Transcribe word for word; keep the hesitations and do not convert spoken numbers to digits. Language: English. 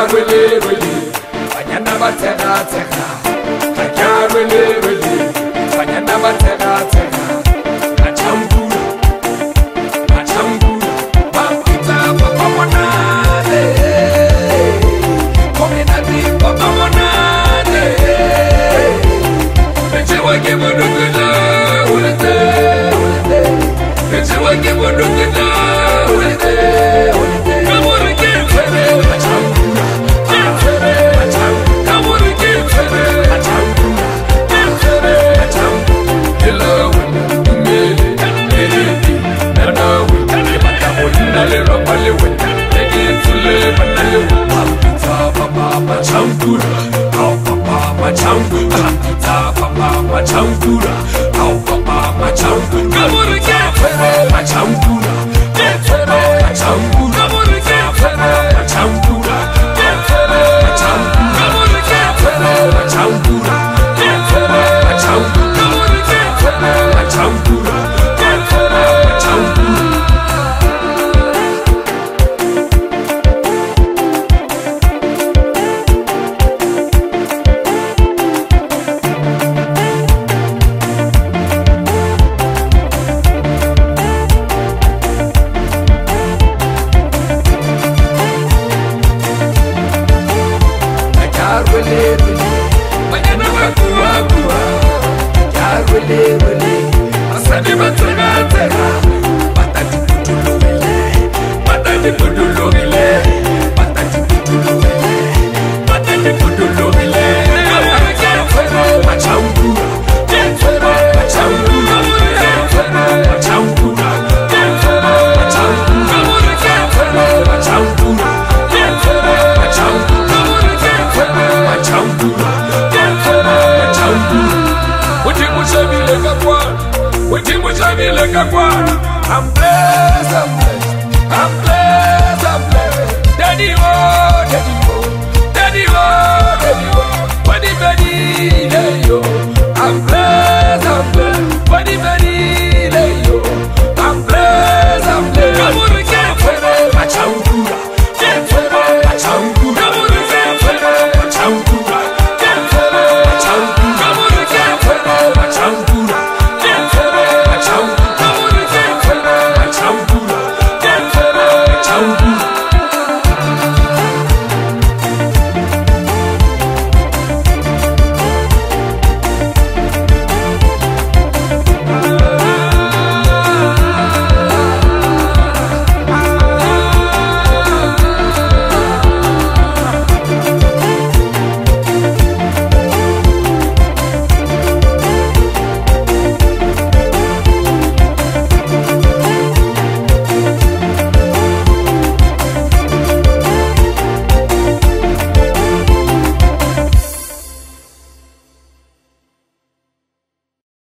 Takarwele wele, banyana batega tega. Takarwele wele, banyana batega tega. Achambura, achambura, bapita papa monade. Komina di papa monade. Bechewa ke bodukula, ulete, ulete. Bechewa ke bodukula, ulete, ulete. Kamuri ke fere, achambura. Machangura, how papa machangura, papa machangura, how papa machangura, kamurike, machangura, machangura, machangura, kamurike, machangura, kamurike, machangura, machangura. I'm